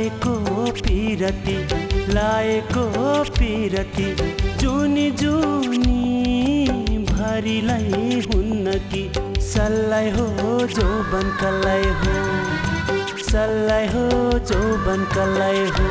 लाएको पिरती जुनी जुनी भरिलाई हुन्न कि सल्लाइ हो जौवन कलाई हो सल्लाइ हो जौवन कलाई हो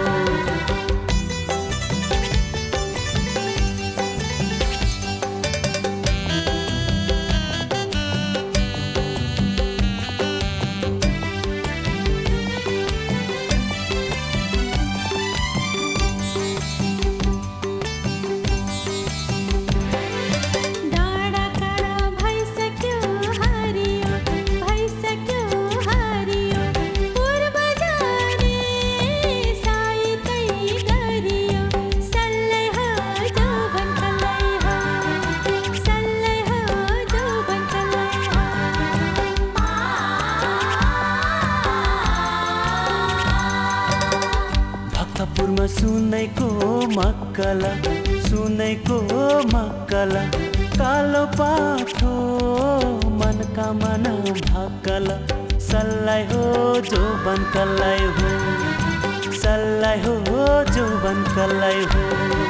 भक्तपुरमा सुनेको मक्कल कालो पाठो मनका मन भाकल सल्लाइ हो जौवन कलाई हो सल्लाइ हो जौवन कलाई हो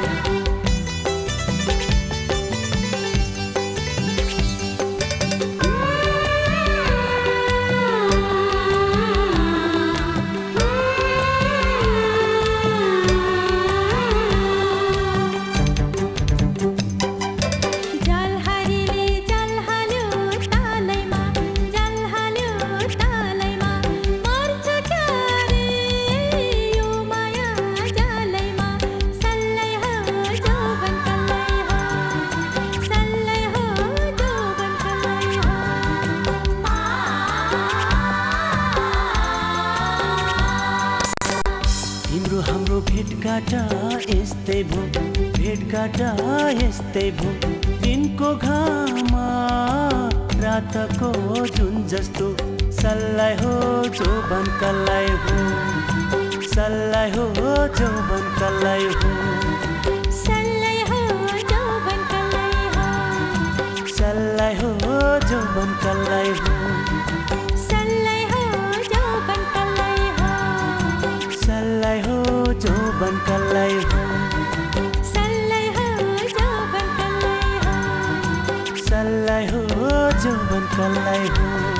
हाम्रो भेटघाटा यस्तै भो दिनको घाम रातको जुन जस्तो सल्लाइ हो जौवन कलाई हो सल्लाइ हो जौवन कलाई हो सल्लाइ हो जौवन कलाई हो सल्लाइ हो जौवन कलाई हो सल्लाइ हो जौवन कलाई हो सल्लाइ हो जौवन कलाई हो सल्लाइ हो जौवन कलाई हो